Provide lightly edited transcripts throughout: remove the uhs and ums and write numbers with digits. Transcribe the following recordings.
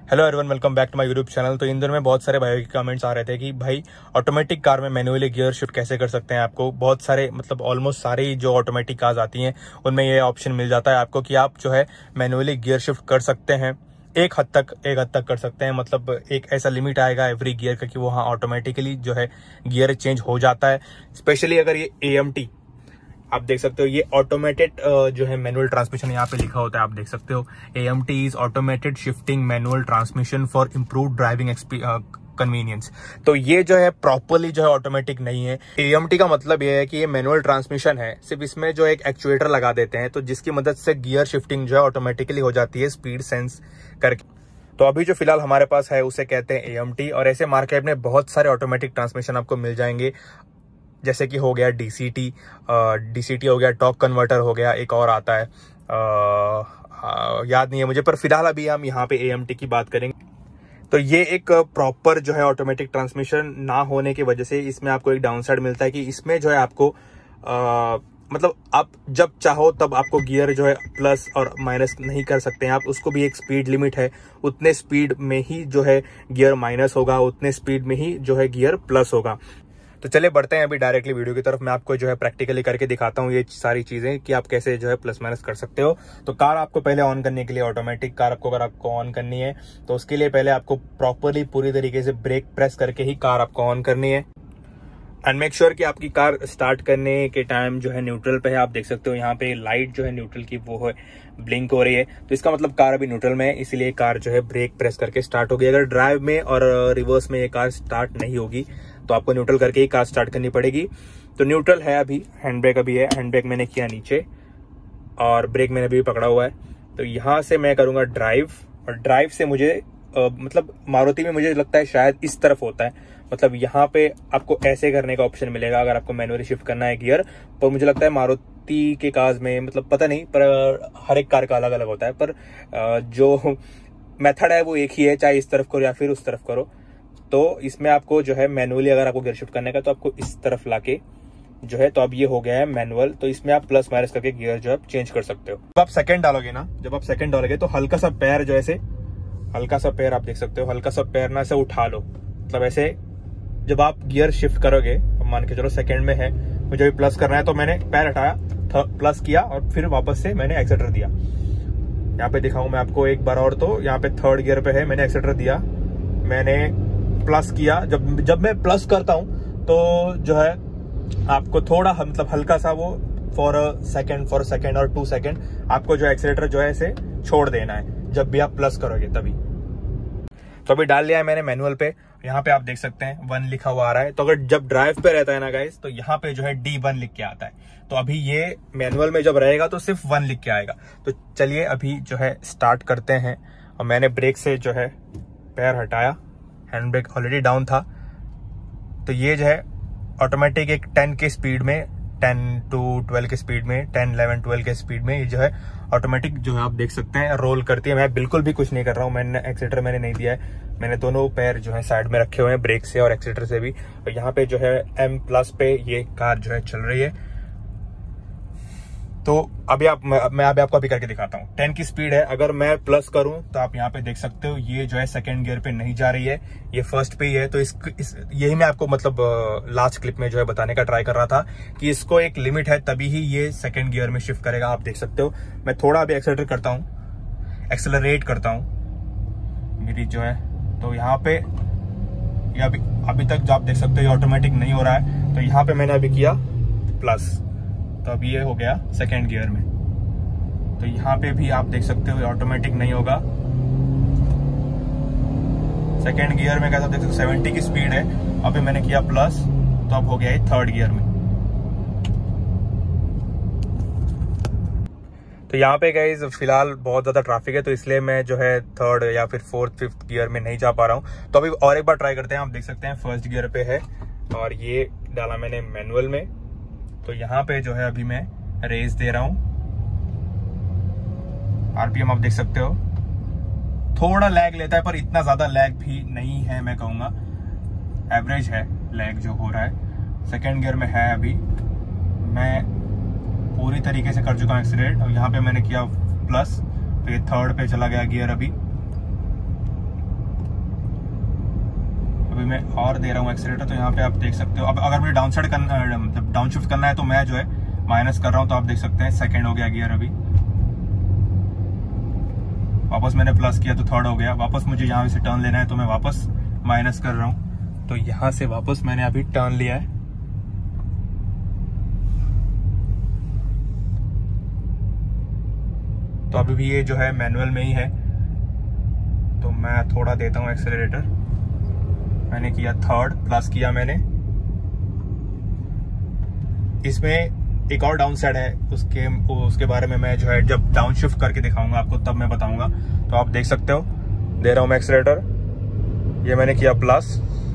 Hello everyone, welcome back to my YouTube channel. तो इन दिनों में बहुत सारे भाइयों के कमेंट्स आ रहे थे कि भाई ऑटोमेटिक कार में मैनुअली गियर शिफ्ट कैसे कर सकते हैं। आपको बहुत सारे ऑलमोस्ट सारे ही जो ऑटोमेटिक कार्स आती हैं उनमें ये ऑप्शन मिल जाता है आपको कि आप जो है मैनुअली गियर शिफ्ट कर सकते हैं। एक हद तक कर सकते हैं। एक ऐसा लिमिट आएगा एवरी गियर का कि वो हाँ ऑटोमेटिकली जो है गियर चेंज हो जाता है। स्पेशली अगर ये AMT आप देख सकते हो, ये ऑटोमेटेड जो है मैनुअल ट्रांसमिशन यहाँ पे लिखा होता है, आप देख सकते हो AMT is automated shifting manual transmission for improve driving convenience. तो ये जो है प्रॉपरली जो है ऑटोमेटिक नहीं है। AMT का मतलब ये है कि ये मैनुअल ट्रांसमिशन है, सिर्फ इसमें जो एक एक्चुएटर लगा देते हैं तो जिसकी मदद से गियर शिफ्टिंग जो है ऑटोमेटिकली हो जाती है स्पीड सेंस करके। तो अभी जो फिलहाल हमारे पास है उसे कहते हैं AMT, और ऐसे मार्केट में बहुत सारे ऑटोमेटिक ट्रांसमिशन आपको मिल जाएंगे, जैसे कि हो गया DCT हो गया, टॉर्क कन्वर्टर हो गया, एक और आता है याद नहीं है मुझे, पर फिलहाल अभी हम यहाँ पे AMT की बात करेंगे। तो ये एक प्रॉपर जो है ऑटोमेटिक ट्रांसमिशन ना होने की वजह से इसमें आपको एक डाउनसाइड मिलता है कि इसमें जो है आपको आप जब चाहो तब आपको गियर जो है प्लस और माइनस नहीं कर सकते हैं आप। उसको भी एक स्पीड लिमिट है, उतने स्पीड में ही जो है गियर माइनस होगा, उतने स्पीड में ही जो है गियर प्लस होगा। तो चलिए बढ़ते हैं अभी डायरेक्टली वीडियो की तरफ। मैं आपको जो है प्रैक्टिकली करके दिखाता हूँ ये सारी चीजें कि आप कैसे जो है प्लस माइनस कर सकते हो। तो कार आपको पहले ऑन करने के लिए, ऑटोमेटिक कार अगर आपको ऑन करनी है तो उसके लिए पहले आपको प्रॉपरली पूरी तरीके से ब्रेक प्रेस करके ही कार आपको ऑन करनी है। एंड मेक श्योर कि आपकी कार स्टार्ट करने के टाइम जो है न्यूट्रल पे है। आप देख सकते हो यहाँ पे लाइट जो है न्यूट्रल की वो है ब्लिंक हो रही है, तो इसका मतलब कार अभी न्यूट्रल में है, इसीलिए कार जो है ब्रेक प्रेस करके स्टार्ट होगी। अगर ड्राइव में और रिवर्स में ये कार स्टार्ट नहीं होगी तो आपको न्यूट्रल करके ही कार स्टार्ट करनी पड़ेगी। तो न्यूट्रल है अभी, हैंड ब्रेक अभी है, हैंड ब्रेक मैंने किया नीचे और ब्रेक मैंने अभी पकड़ा हुआ है। तो यहाँ से मैं करूंगा ड्राइव, और ड्राइव से मुझे मारुति में मुझे लगता है शायद इस तरफ होता है, यहाँ पे आपको ऐसे करने का ऑप्शन मिलेगा अगर आपको मैनुअली शिफ्ट करना है गियर। पर मुझे लगता है मारुति के कार्स में पता नहीं, पर हर एक कार का अलग अलग होता है, पर जो मेथड है वो एक ही है, चाहे इस तरफ करो या फिर उस तरफ करो। तो इसमें आपको जो है मैनुअली अगर आपको गियर शिफ्ट करने का तो आपको इस तरफ लाके जो है, तो अब ये हो गया है मैनुअल, तो इसमें आप प्लस माइनस करके गियर जो है चेंज कर सकते हो। जब आप सेकंड डालोगे तो हल्का सा पैर जो ऐसे, हल्का सा पैर आप देख सकते हो, हल्का सा पैर ना ऐसे उठा लो, ऐसे जब आप गियर शिफ्ट करोगे, मान के चलो सेकंड में है, मुझे भी प्लस करना है तो मैंने पैर हटाया, प्लस किया और फिर वापस से मैंने एक्सेलेरेटर दिया। यहाँ पे दिखाऊं मैं आपको एक बार और, तो यहाँ पे थर्ड गियर पे है, मैंने एक्सेलेरेटर दिया, मैंने प्लस किया। जब मैं प्लस करता हूं तो जो है आपको थोड़ा हल्का सा वो फॉर सेकंड और 2 सेकंड आपको जो एक्सेलेरेटर जो है इसे छोड़ देना है जब भी आप प्लस करोगे तभी। तो अभी डाल लिया है मैंने मैनुअल पे, यहाँ पे आप देख सकते हैं 1 लिखा हुआ आ रहा है। तो अगर जब ड्राइव पे रहता है ना गाइस, तो यहाँ पे जो है D1 लिख के आता है। तो अभी ये मैनुअल में जब रहेगा तो सिर्फ 1 लिख के आएगा। तो चलिए अभी जो है स्टार्ट करते हैं। और मैंने ब्रेक से जो है पैर हटाया, हैंड ब्रेक ऑलरेडी डाउन था, तो ये जो है ऑटोमेटिक एक 10 के स्पीड में, 10 to 12 के स्पीड में, 10, 11, 12 के स्पीड में ये जो है ऑटोमेटिक जो है आप देख सकते हैं रोल करती है। मैं बिल्कुल भी कुछ नहीं कर रहा हूँ, मैंने एक्सीलेटर मैंने नहीं दिया है, मैंने दोनों पैर जो है साइड में रखे हुए हैं, ब्रेक से और एक्सीलेटर से भी। और यहाँ पे जो है M+ पे ये कार जो है चल रही है। तो अभी मैं आपको अभी करके दिखाता हूँ। 10 की स्पीड है, अगर मैं प्लस करूं तो आप यहाँ पे देख सकते हो ये जो है सेकंड गियर पे नहीं जा रही है, ये फर्स्ट पे ही है। तो यही मैं आपको लास्ट क्लिप में जो है बताने का ट्राई कर रहा था कि इसको एक लिमिट है, तभी ही ये सेकंड गियर में शिफ्ट करेगा। आप देख सकते हो मैं थोड़ा अभी एक्सेलरेट करता हूँ मेरी जो है, तो यहाँ पे अभी तक जो आप देख सकते हो ये ऑटोमेटिक नहीं हो रहा है। तो यहाँ पे मैंने अभी किया प्लस, तो अब ये हो गया सेकेंड गियर में। तो यहाँ पे भी आप देख सकते हो ऑटोमेटिक नहीं होगा। सेकेंड गियर में कैसा देख सकते हो 70 की स्पीड है, अभी मैंने किया प्लस, तो अब हो गया है थर्ड गियर में। तो यहाँ पे गाइस फिलहाल बहुत ज्यादा ट्रैफिक है, तो इसलिए मैं जो है थर्ड या फिर फोर्थ, फिफ्थ गियर में नहीं जा पा रहा हूँ। तो अभी और एक बार ट्राई करते हैं। आप देख सकते हैं फर्स्ट गियर पे है और ये डाला मैंने मैनुअल में। तो यहाँ पे जो है अभी मैं रेस दे रहा हूं, RPM आप देख सकते हो, थोड़ा लैग लेता है पर इतना ज्यादा लैग भी नहीं है, मैं कहूंगा एवरेज है लैग जो हो रहा है। सेकेंड गियर में है, अभी मैं पूरी तरीके से कर चुका हूँ एक्सीलरेट, और यहाँ पे मैंने किया प्लस, तो ये थर्ड पे चला गया गियर अभी। मैं और दे रहा हूँ एक्सीलेटर, तो यहाँ पे आप देख सकते हो। अब अगर मुझे डाउन साइड करना, डाउन शिफ्ट करना है तो मैं जो है माइनस कर रहा हूँ, तो आप देख सकते हैं सेकंड हो गया गियर। अभी वापस मैंने प्लस किया तो थर्ड हो गया। वापस मुझे यहाँ से टर्न लेना है तो मैं वापस माइनस कर रहा हूँ, तो यहाँ से वापस मैंने अभी टर्न लिया है। तो अभी भी ये जो है मैनुअल में ही है, तो मैं थोड़ा देता हूँ एक्सेलरेटर। मैंने किया थर्ड, प्लस किया मैंने। इसमें एक और डाउन साइड है, उसके बारे में मैं जो है जब डाउन शिफ्ट करके दिखाऊंगा आपको तब मैं बताऊंगा। तो आप देख सकते हो, दे रहा हूं मैं एक्सेलरेटर, ये मैंने किया प्लस।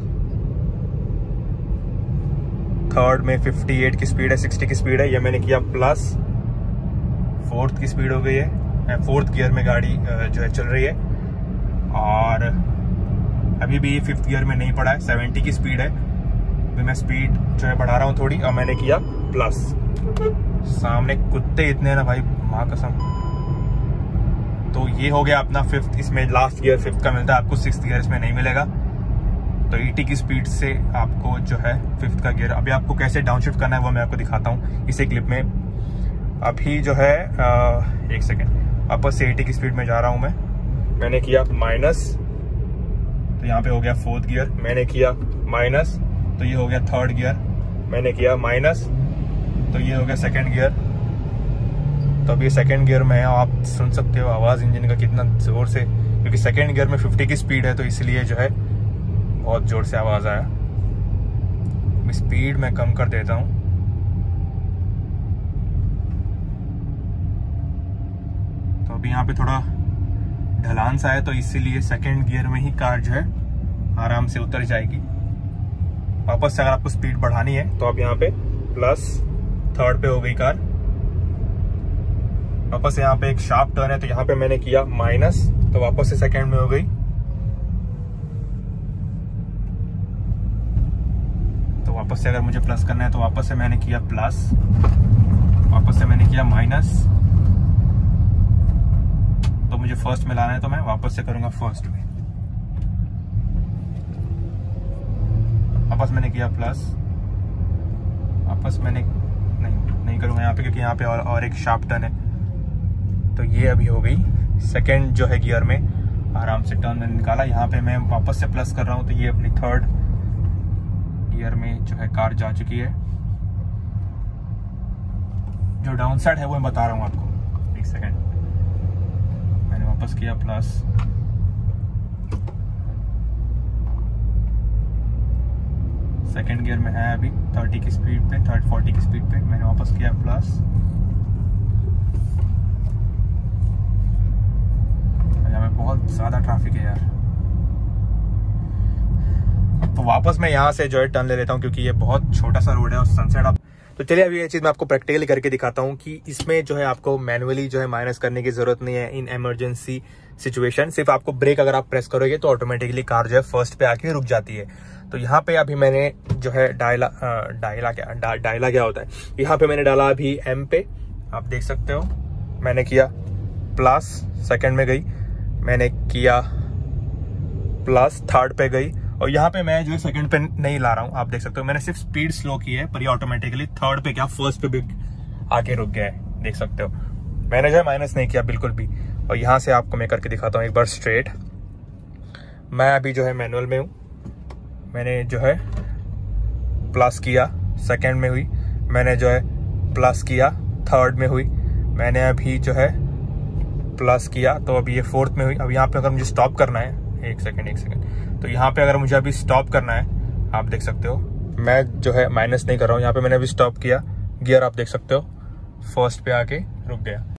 थर्ड में 58 की स्पीड है, 60 की स्पीड है, ये मैंने किया प्लस। फोर्थ की स्पीड हो गई है, फोर्थ गियर में गाड़ी जो है चल रही है। और अभी भी फिफ्थ गियर में नहीं पड़ा है, 70 की स्पीड है। अभी मैं स्पीड जो है बढ़ा रहा हूँ थोड़ी, और मैंने किया प्लस। सामने कुत्ते इतने ना भाई, माँ कसम। तो ये हो गया अपना फिफ्थ। इसमें लास्ट गियर फिफ्थ का मिलता है आपको, सिक्स्थ गियर इसमें नहीं मिलेगा। तो 80 की स्पीड से आपको जो है फिफ्थ का गियर। अभी आपको कैसे डाउन शिफ्ट करना है वो मैं आपको दिखाता हूँ इसी क्लिप में। अभी जो है एक सेकेंड, वापस से 80 की स्पीड में जा रहा हूँ मैंने किया माइनस, तो यहाँ पे हो गया फोर्थ गियर। मैंने किया माइनस, तो ये हो गया थर्ड गियर। मैंने किया माइनस, तो ये हो गया सेकंड गियर। तो अभी सेकंड गियर में आप सुन सकते हो आवाज़ इंजन का कितना ज़ोर से, क्योंकि सेकंड गियर में 50 की स्पीड है, तो इसलिए जो है बहुत ज़ोर से आवाज़ आया। स्पीड मैं कम कर देता हूँ। तो अभी यहाँ पे थोड़ा ढलान सा है, तो इसीलिए सेकंड गियर में ही कार जो है आराम से उतर जाएगी। वापस से अगर आपको स्पीड बढ़ानी है तो आप यहाँ पे प्लस, थर्ड पे हो गई कार। वापस यहाँ पे एक शार्प टर्न है, तो यहाँ पे मैंने किया माइनस, तो वापस से सेकंड में हो गई। तो वापस से अगर मुझे प्लस करना है तो वापस से मैंने किया प्लस, वापस से मैंने किया माइनस। तो मुझे फर्स्ट में लाना है तो मैं वापस से करूंगा फर्स्ट में। वापस मैंने किया प्लस, वापस मैंने नहीं करूंगा यहाँ पे, क्योंकि यहाँ पे और एक शार्प टर्न है। तो ये अभी हो गई सेकंड जो है गियर में, आराम से टर्न मैंने निकाला। यहाँ पे मैं वापस से प्लस कर रहा हूँ, तो ये अपनी थर्ड गियर में जो है कार जा चुकी है। जो डाउन साइड है वो मैं बता रहा हूँ आपको, एक सेकेंड। मैंने वापस किया प्लस, सेकंड गियर में है अभी 30 की स्पीड पे, 40 की स्पीड पे। मैंने वापस किया प्लस, यहाँ में बहुत ज्यादा ट्रैफिक है यार। तो वापस मैं यहाँ से जो है टर्न ले लेता हूँ, क्योंकि ये बहुत छोटा सा रोड है और सनसेट आप। तो चलिए अभी ये चीज मैं आपको प्रैक्टिकली करके दिखाता हूँ कि इसमें जो है आपको मैनुअली जो है माइनस करने की जरूरत नहीं है इन इमरजेंसी सिचुएशन। सिर्फ आपको ब्रेक अगर आप प्रेस करोगे तो ऑटोमेटिकली कार जो है फर्स्ट पे आके रुक जाती है। तो यहाँ पे अभी मैंने जो है डायला क्या होता है, यहाँ पे मैंने डाला अभी एम पे, आप देख सकते हो। मैंने किया प्लस, सेकंड में गई। मैंने किया प्लस, थर्ड पे गई। और यहाँ पे मैं जो है सेकंड पे नहीं ला रहा हूँ, आप देख सकते हो। मैंने सिर्फ स्पीड स्लो की है, पर ये ऑटोमेटिकली थर्ड पे क्या फर्स्ट पे भी आके रुक गया है, देख सकते हो। मैंने जो है माइनस नहीं किया बिल्कुल भी। और यहाँ से आपको मैं करके दिखाता हूँ एक बार स्ट्रेट। मैं अभी जो है मैनुअल में हूँ। मैंने जो है प्लस किया, सेकंड में हुई। मैंने जो है प्लस किया, थर्ड में हुई। मैंने अभी जो है प्लस किया, तो अभी ये फोर्थ में हुई। अब यहाँ पे अगर मुझे स्टॉप करना है, एक सेकंड, तो यहाँ पे अगर मुझे अभी स्टॉप करना है, आप देख सकते हो मैं जो है माइनस नहीं कर रहा हूँ। यहाँ पे मैंने अभी स्टॉप किया, गियर आप देख सकते हो फर्स्ट पे आके रुक गया।